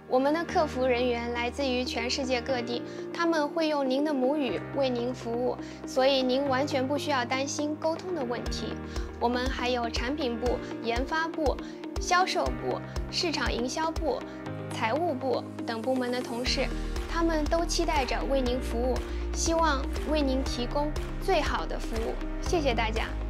我们的客服人员来自于全世界各地，他们会用您的母语为您服务，所以您完全不需要担心沟通的问题。我们还有产品部、研发部、销售部、市场营销部、财务部等部门的同事，他们都期待着为您服务，希望为您提供最好的服务。谢谢大家。